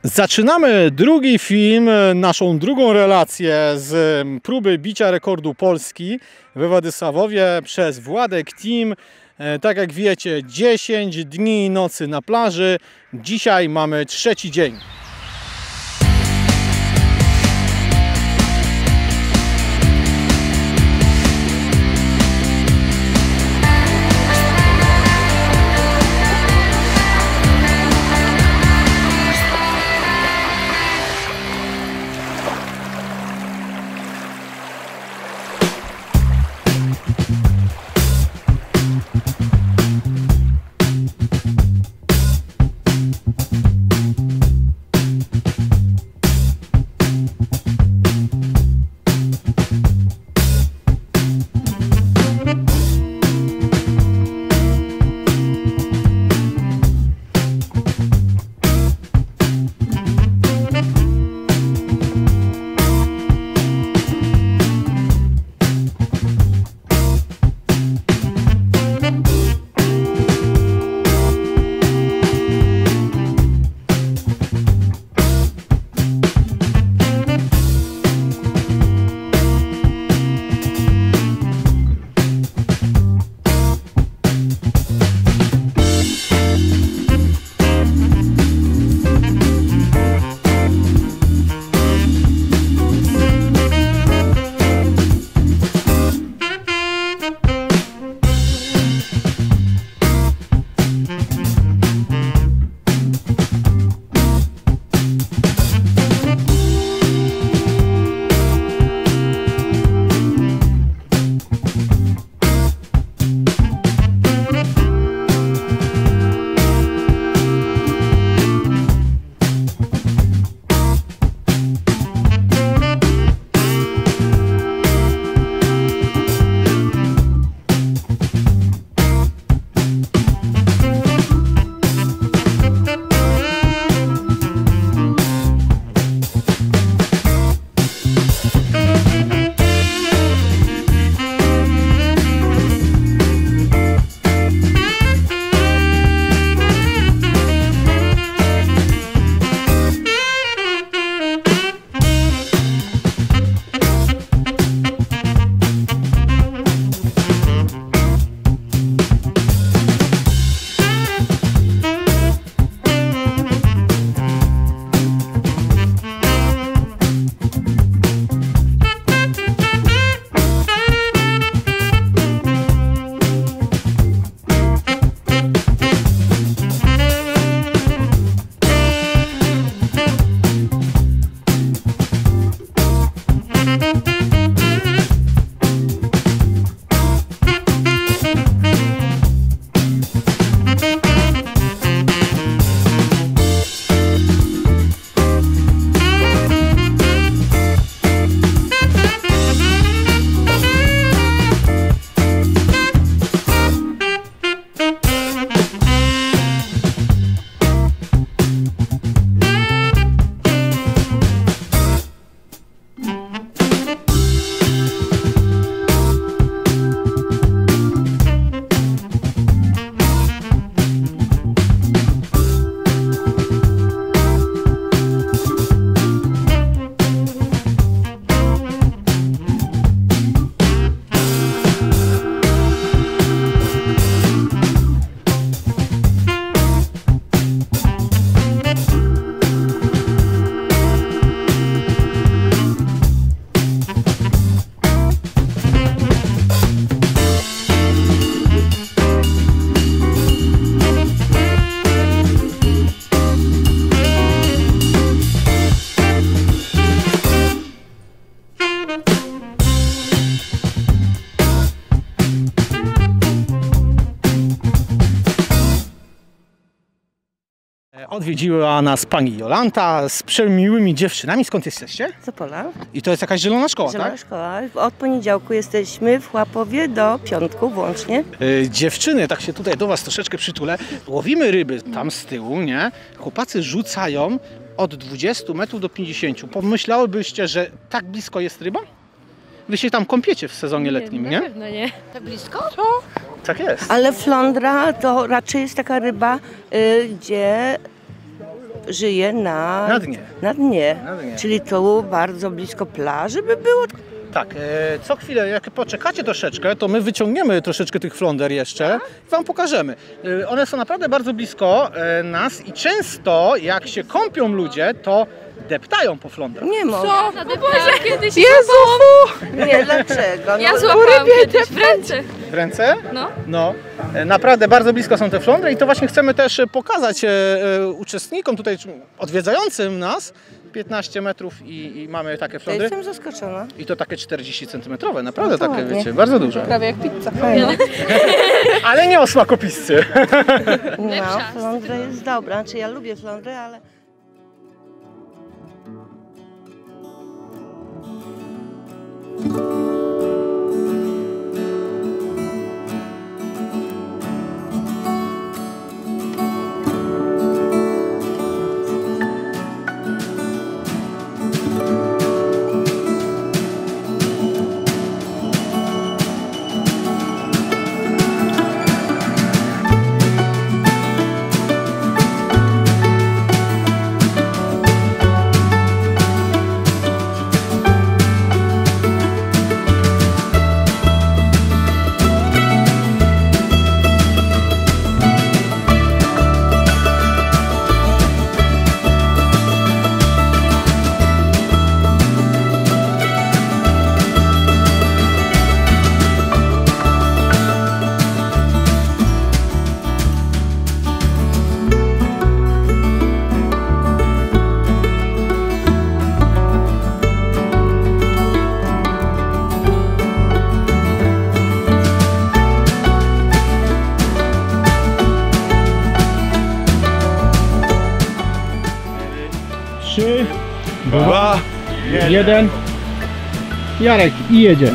Zaczynamy drugi film, naszą drugą relację z próby bicia rekordu Polski we Władysławowie przez Władek Team. Tak jak wiecie, 10 dni i nocy na plaży. Dzisiaj mamy trzeci dzień. Odwiedziła nas pani Jolanta z przemiłymi dziewczynami. Skąd jesteście? Z Opola. I to jest jakaś zielona szkoła, Zielona tak? szkoła. Od poniedziałku jesteśmy w Chłapowie do piątku włącznie. Dziewczyny, tak się tutaj do was troszeczkę przytulę. Łowimy ryby tam z tyłu, nie? Chłopacy rzucają od 20 metrów do 50. Pomyślałybyście, że tak blisko jest ryba? Wy się tam kąpiecie w sezonie letnim, nie? Na pewno nie. Tak blisko? To tak jest. Ale flądra to raczej jest taka ryba, gdzie żyje Na dnie. Na dnie. Na dnie. Czyli tu bardzo blisko plaży by było. Tak, co chwilę, jak poczekacie troszeczkę, to my wyciągniemy troszeczkę tych flonder jeszcze i Wam pokażemy. One są naprawdę bardzo blisko nas i często jak się kąpią ludzie, to deptają po flondrach. Nie mogę. Co? Boże, kiedyś Nie, dlaczego? Ja No, złapałam kiedyś w ręce. W ręce? No. No, naprawdę bardzo blisko są te flądry i to właśnie chcemy też pokazać uczestnikom tutaj, odwiedzającym nas. 15 metrów i mamy takie to flądry. jestem zaskoczona. I to takie 40 cm, naprawdę No to takie, ładnie. wiecie, bardzo duże. Prawie jak pizza. Fajne. Ale nie o smakopiscy. No, Lepsza. flądra jest dobra. Znaczy ja lubię flądry, ale... Trzy, dwa, jeden. Jarek i jedzie.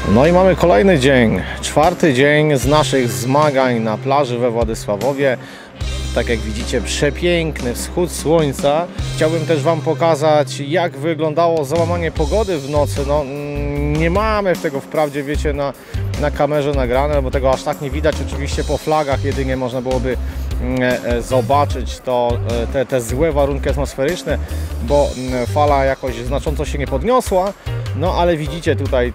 No i mamy kolejny dzień, czwarty dzień z naszych zmagań na plaży we Władysławowie. Tak jak widzicie, przepiękny wschód słońca. Chciałbym też Wam pokazać, jak wyglądało załamanie pogody w nocy. No, nie mamy tego wprawdzie, wiecie, na kamerze nagrane, bo tego aż tak nie widać. Oczywiście po flagach jedynie można byłoby zobaczyć te złe warunki atmosferyczne, bo fala jakoś znacząco się nie podniosła. No ale widzicie tutaj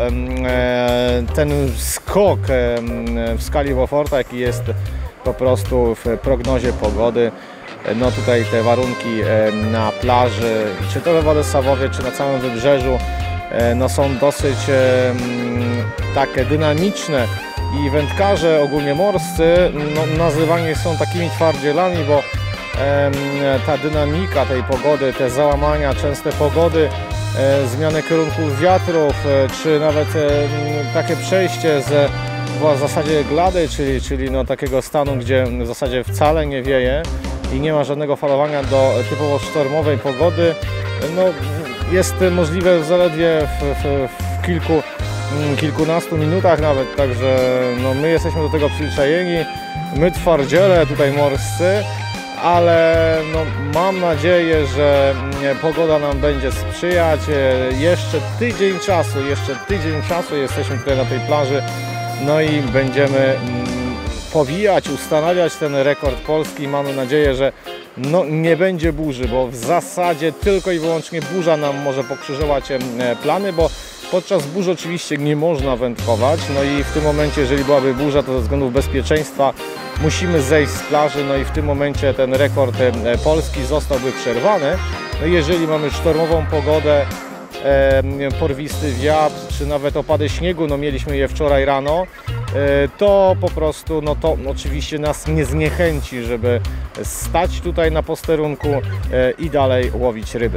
ten skok w skali Beauforta, jaki jest po prostu w prognozie pogody. No tutaj te warunki na plaży, czy to we Władysławowie, czy na całym wybrzeżu, no są dosyć takie dynamiczne i wędkarze ogólnie morscy nazywani są takimi twardzielami, bo ta dynamika tej pogody, te załamania, częste pogody, zmiany kierunków wiatrów, czy nawet takie przejście w zasadzie glady, czyli no takiego stanu, gdzie w zasadzie wcale nie wieje i nie ma żadnego falowania, do typowo sztormowej pogody, no jest możliwe zaledwie w kilkunastu minutach nawet, także no my jesteśmy do tego przyzwyczajeni, my twardziele tutaj morscy, ale no, mam nadzieję, że pogoda nam będzie sprzyjać. Jeszcze tydzień czasu jesteśmy tutaj na tej plaży, no i będziemy powijać, ustanawiać ten rekord Polski. Mamy nadzieję, że no, nie będzie burzy, bo w zasadzie tylko i wyłącznie burza nam może pokrzyżować plany, bo podczas burzy oczywiście nie można wędkować, no i w tym momencie, jeżeli byłaby burza, to ze względów bezpieczeństwa musimy zejść z plaży, no i w tym momencie ten rekord Polski zostałby przerwany. No jeżeli mamy sztormową pogodę, porwisty wiatr, czy nawet opady śniegu, no mieliśmy je wczoraj rano, to po prostu, no to oczywiście nas nie zniechęci, żeby stać tutaj na posterunku i dalej łowić ryby.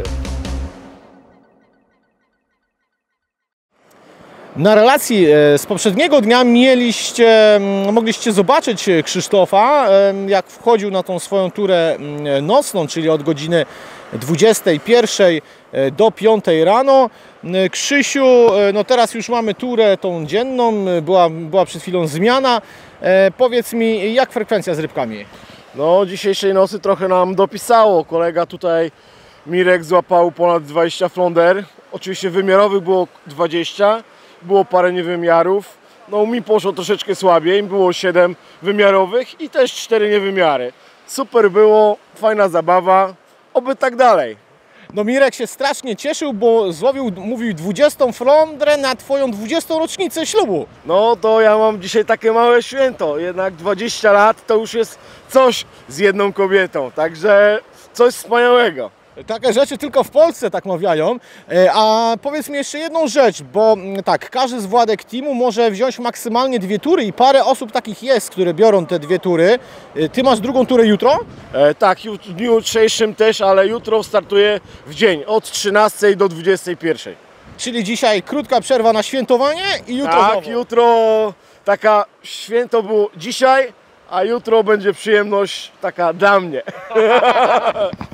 Na relacji z poprzedniego dnia mogliście zobaczyć Krzysztofa, jak wchodził na tą swoją turę nocną, czyli od godziny 21 do 5 rano. Krzysiu, no teraz już mamy turę tą dzienną, była przed chwilą zmiana. Powiedz mi, jak frekwencja z rybkami? No dzisiejszej nocy trochę nam dopisało. Kolega tutaj, Mirek, złapał ponad 20 flonder. Oczywiście wymiarowych było 20. Było parę niewymiarów, no mi poszło troszeczkę słabiej, było 7 wymiarowych i też 4 niewymiary. Super było, fajna zabawa, oby tak dalej. No Mirek się strasznie cieszył, bo złowił, mówił, 20 flądrę na Twoją 20. rocznicę ślubu. No to ja mam dzisiaj takie małe święto, jednak 20 lat to już jest coś z jedną kobietą, także coś wspaniałego. Takie rzeczy tylko w Polsce tak mawiają. A powiedz mi jeszcze jedną rzecz, bo tak, każdy z władek teamu może wziąć maksymalnie 2 tury i parę osób takich jest, które biorą te 2 tury. Ty masz drugą turę jutro? Tak, w dniu jutrzejszym też, ale jutro startuję w dzień od 13 do 21. Czyli dzisiaj krótka przerwa na świętowanie i jutro tak, znowu. Jutro taka święto było dzisiaj, a jutro będzie przyjemność taka dla mnie.